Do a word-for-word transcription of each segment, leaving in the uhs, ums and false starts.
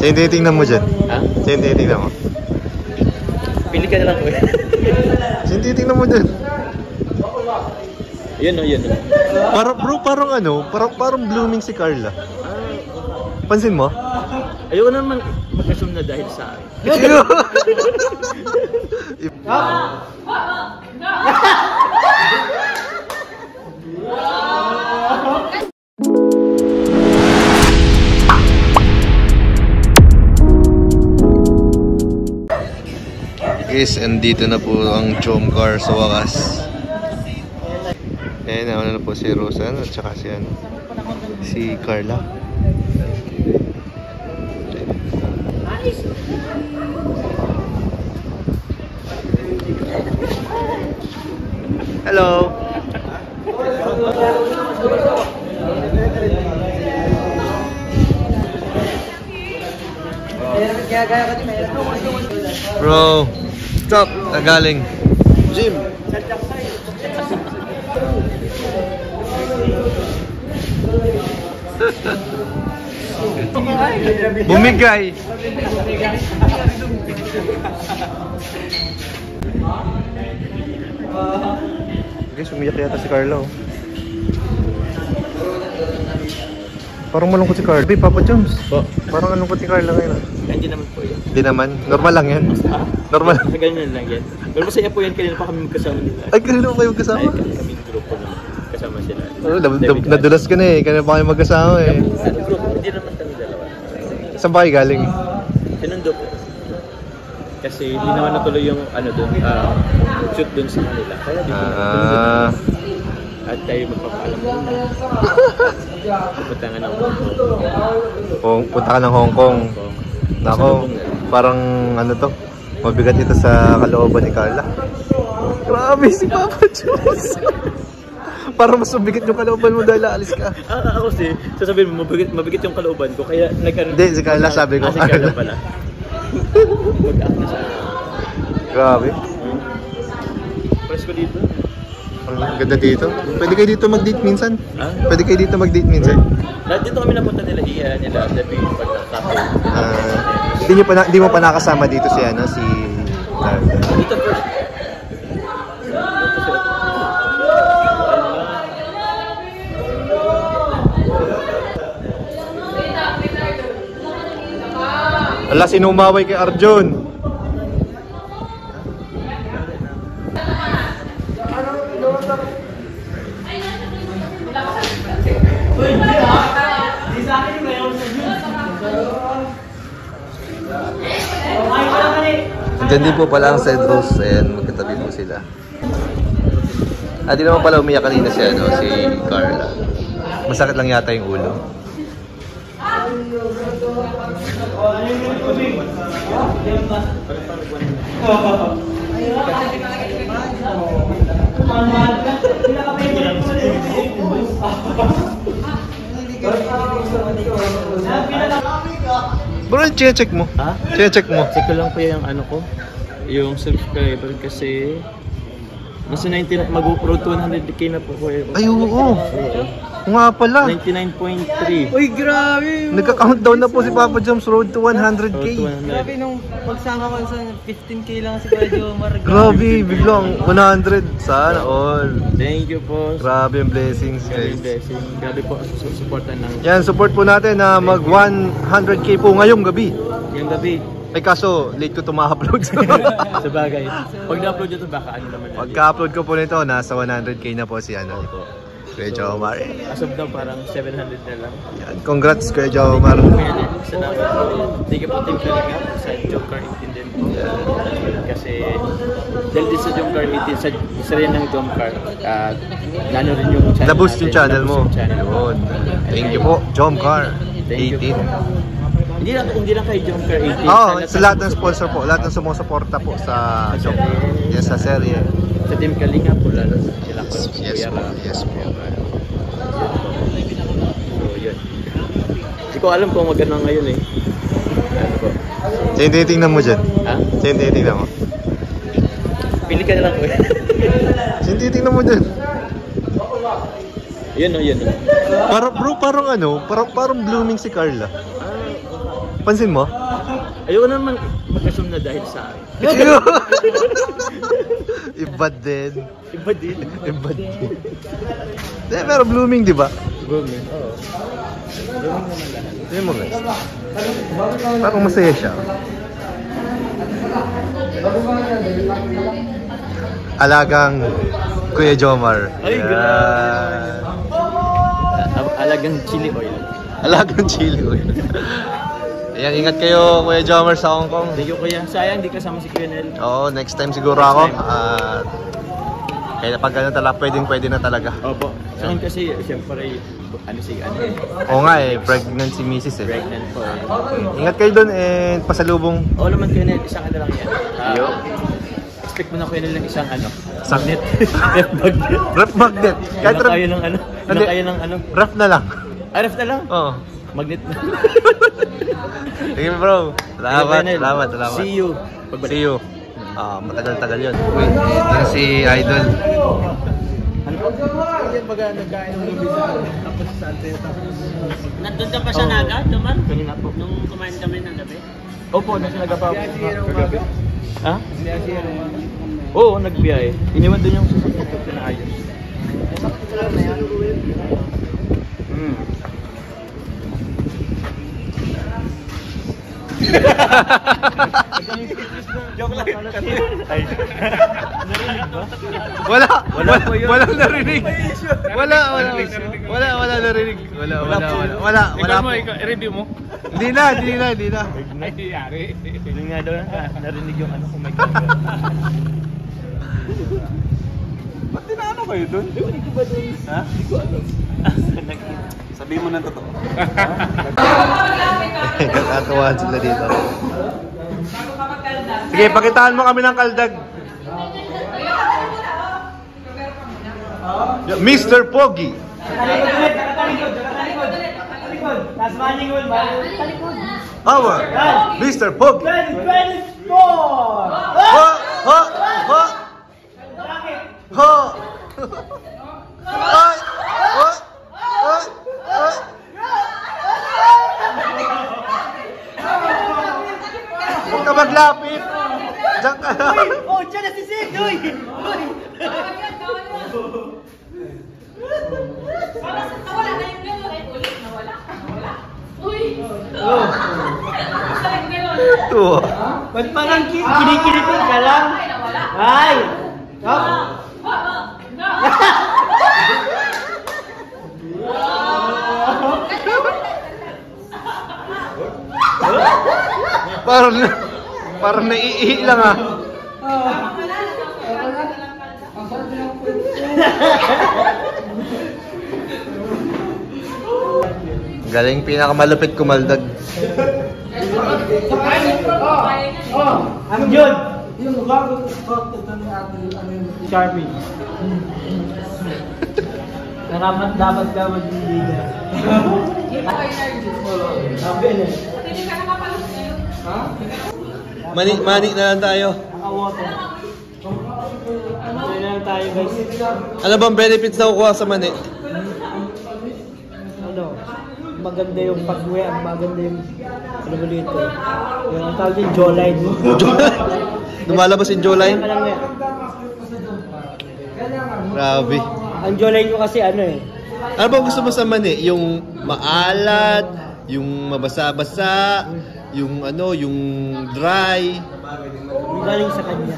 Sino tinitingnan mo dyan? Ha? Sino tinitingnan mo? Pili ka na lang ko eh. Sino tinitingnan mo dyan? Yun o, yun o. Parang bro, parang ano, parang, parang blooming si Carla. Pansin mo? Ayoko naman mag-assume na dahil sa akin. Guys, andito na po ang Jomcar sa wakas. Ayan, nauna na po si Rosan at saka si, ano, si Carla. Hello! Bro, stop! Nagaling. Gym! Bumigay! Guys, umiyak yata si Carla, oh. Parang malungkot si Carla. Hey, Papa Jones. Po. Parang malungkot si Carla ngayon. Hindi naman po yun. Hindi naman. Normal lang yan. Normal. Ganyan lang yan. Pero masaya po yan. Kanina pa kami magkasama nila. Ay, kanina pa kayo magkasama? Ay, kaming grupo naman. Kasama sila. Oh, nadulas ka na eh. Kanina pa kayo magkasama eh. Ano grupo? Hindi naman kami dalawa. Saan ba kayo galing? Sinundo po. Kasi hindi naman natuloy yung ano doon, uh, shoot doon sa kanila. Kaya dito Ah. at tayo magpapaalam muna. Pupunta nga ng Hong Kung punta ka ng Hong Kong. Nako, parang ano to, mabigat ito sa kalooban ni Carla. Grabe si Papa Jones. Parang mas mabigat yung kalooban mo dahil aalis ka. Ah, ako si, sasabihin mo, mabigat, mabigat yung kalooban ko. Kaya nagkaroon. Hindi, si Carla sabi ko. Ah, si Carla pala. Mag-act na siya. Grabe. Press ko dito. Ang ganda dito. Pwede kayo dito mag-date minsan? Ah? Pwede kayo dito mag-date minsan? Lahat dito kami napunta nila, iya, nila, Debbie, pag-tapos. Ah, hindi niyo pa na, hindi mo pa nakasama dito si ano, si Carla. Dito first. Ala, sinumaway kay Arjun. Andyan din po pala ang Cedros. Ayan, magkatabi po sila. Ah, di naman pala umiyak kanina si, ano, si Carla. Masakit lang yata yung ulo. Bro, check mo. Ha? Check mo. Check ko lang po yung ano ko, yung subscriber kasi nasa ninety, mag-road one hundred K na po ko eh. Ay, oo. Nga pala. ninety-nine point three. Uy, grabe! Nagka-countdown na po si Papa Joms, road to one hundred K. Grabe nung pagsama ko sa fifteen K lang si Kuya Jomar. Grabe, biglang one hundred. Sana all. Thank you po. Grabe yung blessings, Grabe guys. blessing. Grabe po su- supportan ng Yan, support po natin na mag one hundred K po ngayong gabi. yung gabi. Ay kaso, late ko ito ma-upload. Sa bagay. Pag na-upload nyo ito, baka ano naman. Pagka-upload ko po nito, nasa one hundred K na po si ano. Kuya Jomar. As of now, parang seven hundred na lang. Yan, congrats Kuya Jomar. Kaya din, salamat po. Thank you po, Team Kalinga, sa Jomcar eighteen din po. Kasi, dahil din sa Jomcar eighteen, sa isa rin ng Jomcar, at nano rin yung channel. Na-boost yung channel na-boost mo. yung channel mo. Yun. Thank you po, Jomcar Thank you eighteen. po. Hindi lang, hindi lang kay Jomcar eighteen. Oo, oh, sa lahat ng sponsor po, lahat ng sumusuporta po sa Jomcar. Yes, sa serye. Sa Team Kalinga po, lalo sila po. Yes po, yes po. So, yun. Hindi ko alam kung maganda ngayon eh. Ano po? Sino tinitingnan mo dyan? Ha? Sino tinitingnan mo? Pili ka na lang ko eh. Sino tinitingnan mo dyan? Yun o, yun o. Parang bro, parang ano, parang, parang blooming si Carla. Pansin mo? Ayoko naman mag-assume na dahil sa akin. Iba din. Iba din. Iba din. Eh, pero blooming, di ba? Blooming, oo. Blooming naman lahat. Tingnan mo guys. Parang masaya siya. Alagang Kuya Jomar. Ay, grabe. Alagang chili oil. Alagang chili oil. Ayan, ingat kayo Kuya Jomar sa Hong Kong. Thank you kuya. Sayang di kasama si Kuya Nel. Oo, next time siguro ako. At kaya pag ano talaga, pwedeng pwede na talaga. Opo. Sa akin kasi, siyempre, ano si ano. Oo nga eh, pregnant si Missus eh. Pregnant po. Ingat kayo doon and pasalubong. Oo naman Kuya Nel, isang ano lang yan. Uh, Yo. Expect mo na Kuya Nel ng isang ano. Magnet. Ref magnet. Ref magnet. Kahit Ilang kayo ng ano. Ilang kayo ng ano. Ref na lang. Ah, ref na lang? Oo. Magnet na. Sige bro. Salamat, salamat, salamat. See you. Pagbalik. See you. Ah, matagal-tagal yun. Wait, ito si Idol. Ano po? Yan baga nagkain ng gabi sa tapos sa Alteo tapos. Nandun ka pa sa Naga, Duman? Kanina po. Nung kumain kami ng gabi? Opo, nasa nagapa ako. Kagabi? Ha? Oo, nagbiyahe. Iniwan doon yung sasakyan ko na ayos. Hmm. Joke lang. Ay. Wala, Wala po yun. Walang narinig. Wala, wala. Wala, wala narinig. Wala, wala, wala. Wala, wala po. i-review mo. Hindi na, hindi na, hindi na. Ay, yari. Yung nga daw, narinig yung ano kung may camera. Ba't tinaano kayo doon? Hindi ko ba doon? Ha? Hindi ko alam. Sabihin mo ng totoo. Kakatuwahan sila dito. Sige, pakitaan mo kami ng kaldag. Mister Pogi. Our Mister Pogi. Ho! Ho! Ho! Ho! Ay! Ho! Ho! Ho! Huwag ka maglapit! Diyan ka lang! Oh, dyan na si Sid! Uy! Uy! Nawala na yung gano'n. Eh, ulit nawala. Nawala. Uy! Oh. Basta yung gano'n. Ito. Ba't parang kinikilitin ka lang? Ay, nawala. Ay! Oh. Parang na, parang naiihi lang ah. Galing pinakamalupit kumaldag. Ang yun! Yung bago Sharpie. Nakamat-dapat ka mag-hindi na. Sabi na. Hindi ka nakapalos ngayon. Mani, mani na lang tayo. Naka-water. Ano na lang tayo guys. Ano bang benefits na kukuha sa mani? Ano? Maganda yung pag-uwi, maganda yung ano ba dito? Yung ang tawag yung jawline mo. Lumalabas yung jawline? Alam mo yan. Grabe. Ang jawline ko kasi ano eh. Ano ba gusto mo sa mani? Yung maalat, yung mabasa-basa, yung ano, yung dry. Yung galing sa kanya.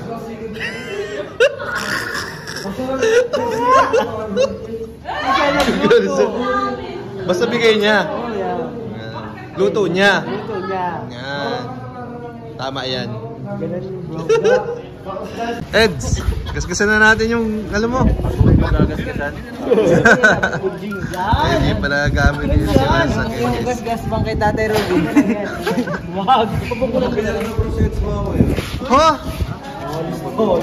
Basta bigay niya. Oh yeah. Luto niya. Ito niya. Yan. Tama yan. Ganun yung bro. Eds, gasgasan na natin yung, alam mo. Magagasgasan. Puding. Hindi pala gamit yun sila sa Yung Eds. gas-gas bang kay Tatay Robin? Wag. Ha? Oh,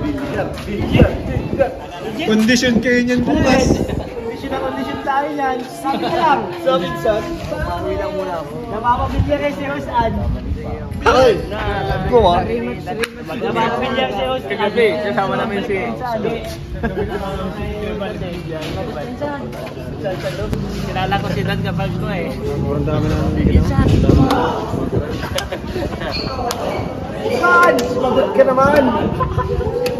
Kondisyon kayo niyan bukas. Kondisyon na kondisyon tayo yan. Sabi ka lang. Sabi ka. Papawi lang muna ako. Napapabigyan kay si Rosan. Ay! Ko ah. Three months, three months Mag-pamilyar si Oscar. Kagabi, kasama namin si... Kilala ko si Dan kapag ko eh. Ang dami namin ginawa. Fans! Magot ka naman!